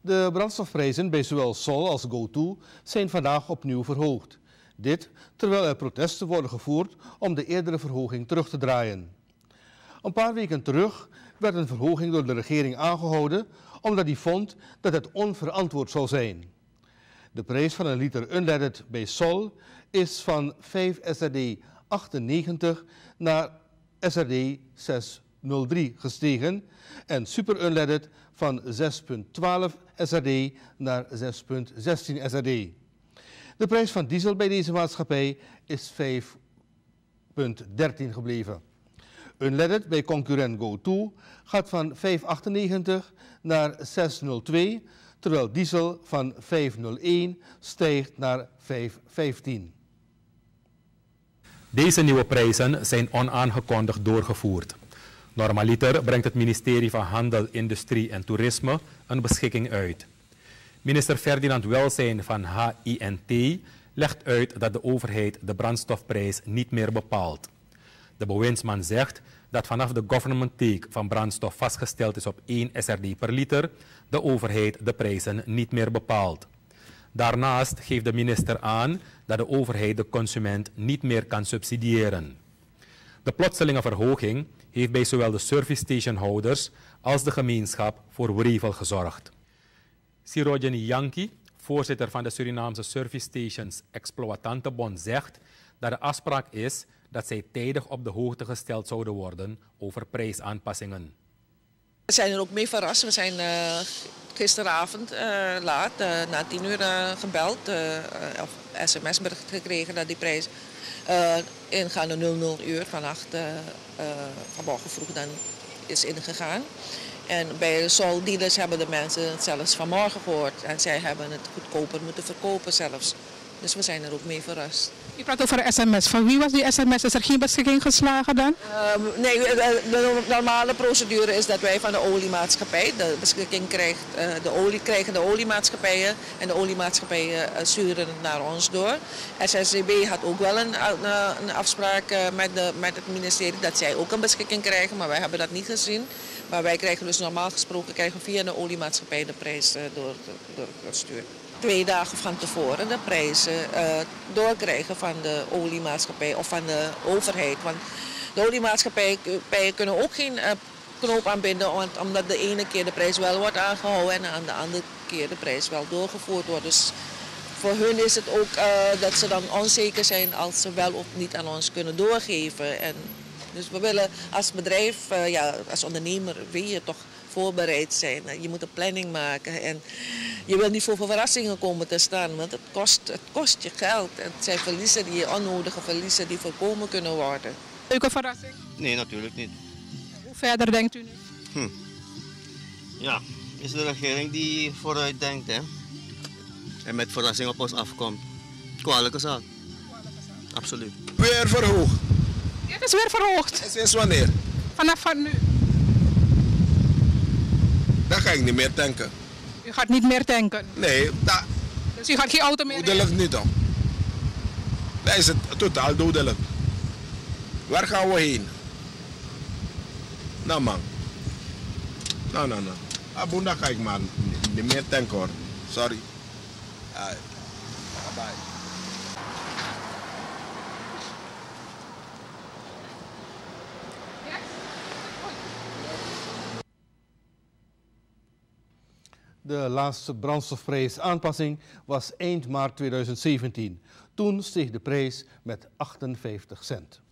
De brandstofprijzen bij zowel Sol als GoTo zijn vandaag opnieuw verhoogd. Dit terwijl er protesten worden gevoerd om de eerdere verhoging terug te draaien. Een paar weken terug werd een verhoging door de regering aangehouden omdat die vond dat het onverantwoord zou zijn. De prijs van een liter unleaded bij Sol is van 5 SRD 98 naar SRD 603 gestegen en super unleaded van 6,12 SRD naar 6,16 SRD. De prijs van diesel bij deze maatschappij is 5,13 gebleven. Unleaded bij concurrent GoTo gaat van 5,98 naar 6,02, terwijl diesel van 5,01 stijgt naar 5,15. Deze nieuwe prijzen zijn onaangekondigd doorgevoerd. Normaliter brengt het ministerie van Handel, Industrie en Toerisme een beschikking uit. Minister Ferdinand Welsijn van HINT legt uit dat de overheid de brandstofprijs niet meer bepaalt. De bewindsman zegt dat vanaf de government take van brandstof vastgesteld is op 1 SRD per liter, de overheid de prijzen niet meer bepaalt. Daarnaast geeft de minister aan dat de overheid de consument niet meer kan subsidiëren. De plotselinge verhoging heeft bij zowel de service stationhouders als de gemeenschap voor wrevel gezorgd. Sirojeni Yankee, voorzitter van de Surinaamse Service Stations Exploitantenbond, zegt dat de afspraak is dat zij tijdig op de hoogte gesteld zouden worden over prijsaanpassingen. We zijn er ook mee verrast. We zijn gisteravond laat, na 10 uur gebeld, of sms-bericht gekregen dat die prijs ingaande 00 uur vannacht, vanmorgen vroeg dan is ingegaan. En bij de Sol-dealers hebben de mensen het zelfs vanmorgen gehoord. En zij hebben het goedkoper moeten verkopen zelfs. Dus we zijn er ook mee verrast. U praat over een sms. Van wie was die sms? Is er geen beschikking geslagen dan? Nee, de normale procedure is dat wij van de oliemaatschappij de beschikking krijgen. De olie krijgen de oliemaatschappijen en de oliemaatschappijen sturen het naar ons door. SSCB had ook wel een afspraak met het ministerie dat zij ook een beschikking krijgen, maar wij hebben dat niet gezien. Maar wij krijgen dus normaal gesproken via de oliemaatschappij de prijs doorgestuurd. 2 dagen van tevoren de prijzen doorkrijgen van de oliemaatschappij of van de overheid. Want de oliemaatschappijen kunnen ook geen knoop aanbinden, omdat de ene keer de prijs wel wordt aangehouden en aan de andere keer de prijs wel doorgevoerd wordt. Dus voor hun is het ook dat ze dan onzeker zijn als ze wel of niet aan ons kunnen doorgeven. En dus we willen als bedrijf, als ondernemer wil je toch voorbereid zijn. Je moet een planning maken en je wil niet voor verrassingen komen te staan, want het kost je geld. Het zijn verliezen, onnodige verliezen die voorkomen kunnen worden. Leuke verrassing? Nee, natuurlijk niet. Hoe verder denkt u nu? Ja, het is de regering die vooruit denkt, hè? En met verrassing op ons afkomt. Kwalijke zaak. Absoluut. Weer verhoogd. Het is weer verhoogd. En sinds wanneer? Vanaf nu. Dan ga ik niet meer tanken. U gaat niet meer tanken? Nee, dus u gaat geen auto meer dodelijk niet dan. Dat is het totaal dodelijk. Waar gaan we heen? Nou man. Nou. Abunda ga ik maar niet meer tanken hoor. Sorry. Bye. De laatste brandstofprijsaanpassing was eind maart 2017. Toen steeg de prijs met 58 cent.